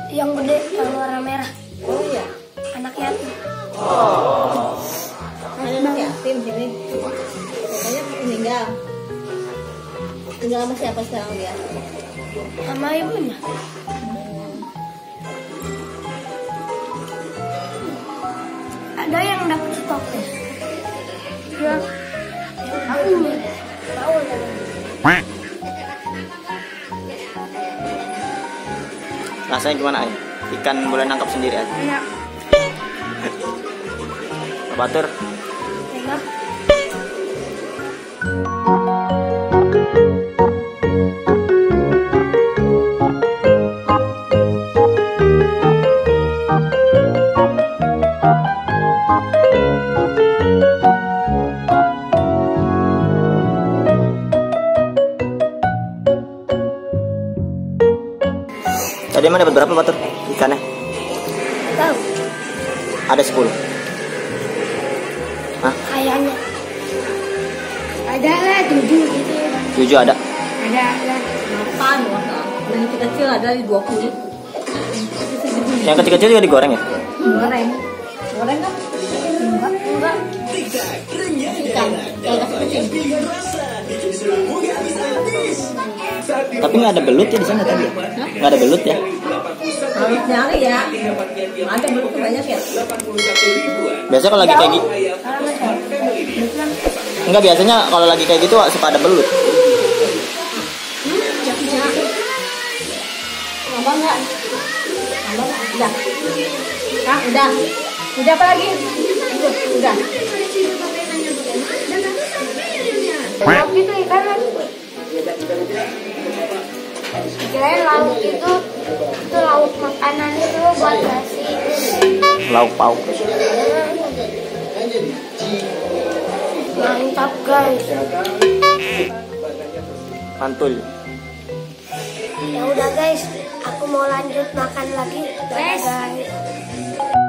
Yang gede, yang warna merah. Oh iya. Anak yatim. Anak yatim sini. Katanya meninggal. Tinggal sama siapa sekarang dia? Sama ibunya. Ada yang dapat stoknya. Ya. Aku tahu ya. Rasanya gimana ay? Ikan boleh nangkap sendiri aja. Enak. Batur. Enak. Tadi emang dapat berapa Batur ikannya? Tahu. Ada 10. Hah? Kayaknya. Ada lah 7 gitu. 7 ada. Ada lah. Apaan masa? Yang kecil ada di 20. Yang kecil-kecil juga digoreng ya? Goreng. Goreng kan? Enggak. Ikan. Kayak kecil. Tapi nggak ada belut ya di sana tadi? Nggak ada belut ya? Harus nyari ya. Ada belut tuh banyak ya. Biasanya kalau lagi kayak gitu, enggak, biasanya kalau lagi kayak gitu suka ada belut. Nambah nggak? Nambah nggak? Udah. Hah? Udah. Udah apa lagi? Udah. Lauk itu ikan kan? Kirain lauk itu lauk makanan itu buat nasi. Lauk pauk. Mantap guys. Mantul. Ya udah guys, aku mau lanjut makan lagi. Guys.